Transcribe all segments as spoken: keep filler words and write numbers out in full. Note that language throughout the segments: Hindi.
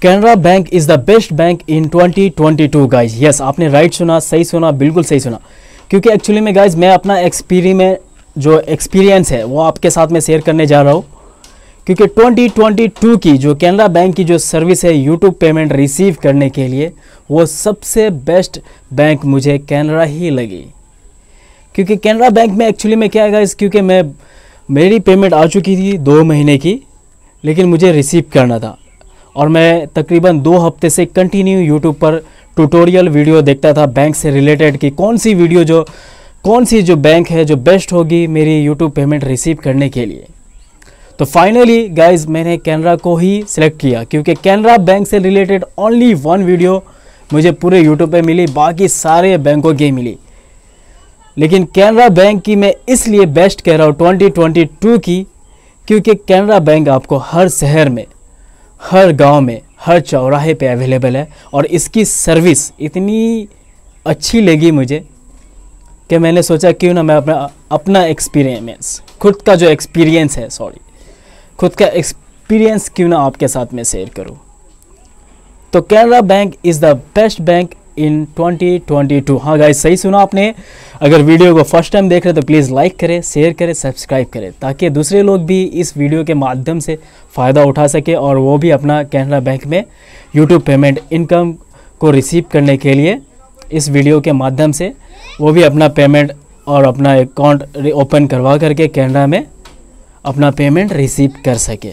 Canara bank is the best bank in twenty twenty two guys. Yes, आपने राइट सुना, सही सुना, बिल्कुल सही सुना। क्योंकि एक्चुअली में गाइज मैं अपना एक्सपीरियंस जो एक्सपीरियंस है वो आपके साथ में शेयर करने जा रहा हूँ। क्योंकि ट्वेंटी ट्वेंटी टू की जो कैनरा बैंक की जो सर्विस है यूट्यूब पेमेंट रिसीव करने के लिए, वो सबसे बेस्ट बैंक मुझे कैनरा ही लगी। क्योंकि कैनरा बैंक में एक्चुअली में क्या है गाइज, क्योंकि मैं मेरी पेमेंट आ चुकी थी दो महीने की, लेकिन मुझे रिसीव करना था और मैं तकरीबन दो हफ्ते से कंटिन्यू यूट्यूब पर ट्यूटोरियल वीडियो देखता था बैंक से रिलेटेड कि कौन सी वीडियो जो कौन सी जो बैंक है जो बेस्ट होगी मेरी यूट्यूब पेमेंट रिसीव करने के लिए। तो फाइनली गाइज मैंने कैनरा को ही सिलेक्ट किया, क्योंकि कैनरा बैंक से रिलेटेड ओनली वन वीडियो मुझे पूरे यूट्यूब पे मिली, बाकी सारे बैंकों की मिली। लेकिन कैनरा बैंक की मैं इसलिए बेस्ट कह रहा हूँ ट्वेंटी ट्वेंटी टू की, क्योंकि कैनरा बैंक आपको हर शहर में, हर गांव में, हर चौराहे पे अवेलेबल है और इसकी सर्विस इतनी अच्छी लगी मुझे कि मैंने सोचा क्यों ना मैं अपना अपना एक्सपीरियंस खुद का जो एक्सपीरियंस है सॉरी खुद का एक्सपीरियंस क्यों ना आपके साथ में शेयर करूं। तो Canara bank is the best bank in twenty twenty two. हाँ गाइस, सही सुना आपने। अगर वीडियो को फर्स्ट टाइम देख रहे हैं तो प्लीज़ लाइक करें, शेयर करें, सब्सक्राइब करें, ताकि दूसरे लोग भी इस वीडियो के माध्यम से फ़ायदा उठा सके और वो भी अपना कैनरा बैंक में यूट्यूब पेमेंट इनकम को रिसीव करने के लिए इस वीडियो के माध्यम से वो भी अपना पेमेंट और अपना अकाउंट ओपन करवा करके कैनरा में अपना पेमेंट रिसीव कर सके।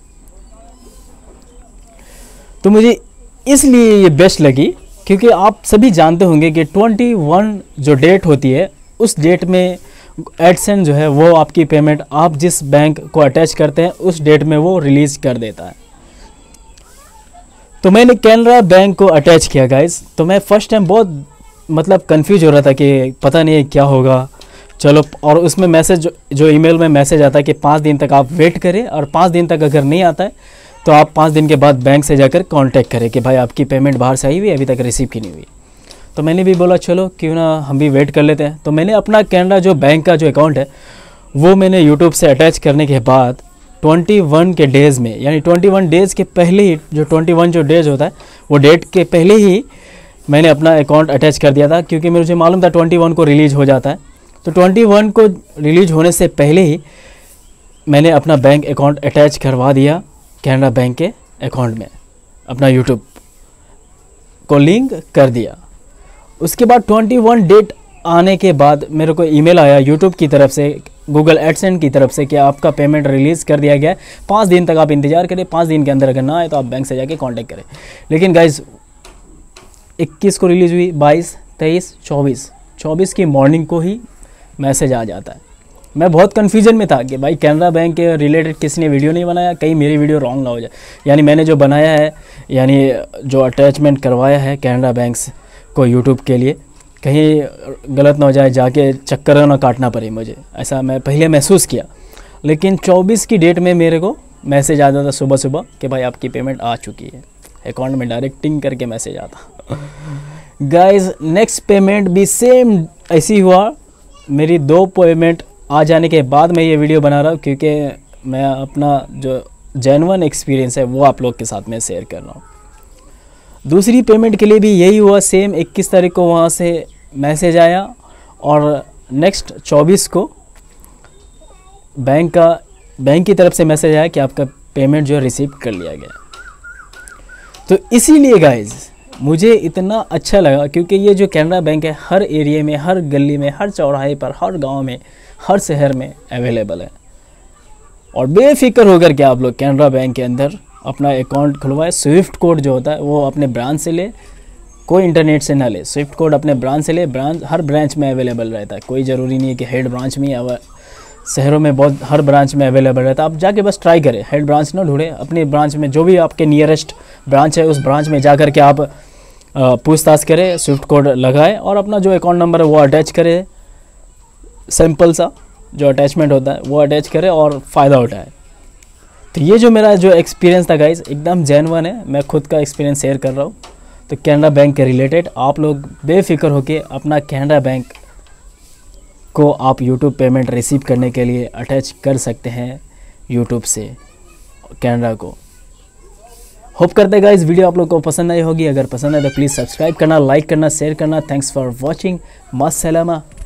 तो मुझे इसलिए ये बेस्ट लगी क्योंकि आप सभी जानते होंगे कि इक्कीस जो डेट होती है उस डेट में एडसेंस जो है वो आपकी पेमेंट आप जिस बैंक को अटैच करते हैं उस डेट में वो रिलीज़ कर देता है। तो मैंने कैनरा बैंक को अटैच किया गाइस। तो मैं फर्स्ट टाइम बहुत मतलब कंफ्यूज हो रहा था कि पता नहीं क्या होगा, चलो। और उसमें मैसेज जो ईमेल में मैसेज आता है कि पाँच दिन तक आप वेट करें और पाँच दिन तक अगर नहीं आता है तो आप पाँच दिन के बाद बैंक से जाकर कांटेक्ट करें कि भाई आपकी पेमेंट बाहर से आई हुई अभी तक रिसीव की नहीं हुई। तो मैंने भी बोला चलो क्यों ना हम भी वेट कर लेते हैं। तो मैंने अपना कैनरा जो बैंक का जो अकाउंट है वो मैंने यूट्यूब से अटैच करने के बाद इक्कीस के डेज़ में, यानी इक्कीस डेज़ के पहले ही, जो इक्कीस जो डेज होता है वो डेट के पहले ही मैंने अपना अकाउंट अटैच कर दिया था, क्योंकि मुझे मालूम था इक्कीस को रिलीज़ हो जाता है। तो इक्कीस को रिलीज होने से पहले ही मैंने अपना बैंक अकाउंट अटैच करवा दिया कैनरा बैंक के अकाउंट में, अपना यूट्यूब को लिंक कर दिया। उसके बाद इक्कीस डेट आने के बाद मेरे को ईमेल आया यूट्यूब की तरफ से, गूगल एडसेंस की तरफ से कि आपका पेमेंट रिलीज़ कर दिया गया है, पाँच दिन तक आप इंतज़ार करें, पाँच दिन के अंदर अगर ना आए तो आप बैंक से जाके कांटेक्ट करें। लेकिन गाइज इक्कीस को रिलीज़ हुई, बाईस, तेईस, चौबीस चौबीस की मॉर्निंग को ही मैसेज आ जाता है। मैं बहुत कन्फ्यूजन में था कि भाई कैनरा बैंक के रिलेटेड किसी ने वीडियो नहीं बनाया, कहीं मेरी वीडियो रॉन्ग ना हो जाए, यानी मैंने जो बनाया है, यानी जो अटैचमेंट करवाया है कैनरा बैंक को यूट्यूब के लिए, कहीं गलत ना हो जाए, जाके चक्कर ना काटना पड़े मुझे, ऐसा मैं पहले महसूस किया। लेकिन चौबीस की डेट में मेरे को मैसेज आता था सुबह सुबह कि भाई आपकी पेमेंट आ चुकी है, अकाउंट में डायरेक्ट टिंग करके मैसेज आता। गाइज नेक्स्ट पेमेंट भी सेम ऐसी हुआ। मेरी दो पेमेंट आ जाने के बाद मैं ये वीडियो बना रहा हूँ, क्योंकि मैं अपना जो जेन्युइन एक्सपीरियंस है वो आप लोग के साथ में शेयर कर रहा हूँ। दूसरी पेमेंट के लिए भी यही हुआ, सेम इक्कीस तारीख को वहाँ से मैसेज आया और नेक्स्ट चौबीस को बैंक का बैंक की तरफ से मैसेज आया कि आपका पेमेंट जो है रिसीव कर लिया गया। तो इसीलिए गाइज मुझे इतना अच्छा लगा, क्योंकि ये जो कैनरा बैंक है हर एरिया में, हर गली में, हर चौराहे पर, हर गांव में, हर शहर में अवेलेबल है। और बेफिक्र होकर के आप लोग कैनरा बैंक के अंदर अपना अकाउंट खुलवाए। स्विफ्ट कोड जो होता है वो अपने ब्रांच से ले, कोई इंटरनेट से ना ले, स्विफ्ट कोड अपने ब्रांच से ले। ब्रांच हर ब्रांच में अवेलेबल रहता है, कोई ज़रूरी नहीं है कि हेड ब्रांच में या शहरों में बहुत हर ब्रांच में अवेलेबल रहता है। आप जाके बस ट्राई करें, हेड ब्रांच ना ढूंढें, अपनी ब्रांच में जो भी आपके नियरेस्ट ब्रांच है उस ब्रांच में जा कर के आप पूछताछ करें, स्विफ्ट कोड लगाए और अपना जो अकाउंट नंबर है वो अटैच करें। सिंपल सा जो अटैचमेंट होता है वो अटैच करें और फ़ायदा उठाए। तो ये जो मेरा जो एक्सपीरियंस था गाइज एकदम जेन्युइन है, मैं खुद का एक्सपीरियंस शेयर कर रहा हूँ। तो कैनरा बैंक के रिलेटेड आप लोग बेफिक्र होकर अपना कैनरा बैंक को आप यूट्यूब पेमेंट रिसीव करने के लिए अटैच कर सकते हैं यूट्यूब से कैनरा को। होप करते हैं गाइस वीडियो आप लोग को पसंद आई होगी। अगर पसंद आए तो प्लीज़ सब्सक्राइब करना, लाइक करना, शेयर करना। Thanks for watching. मस्त सलामा।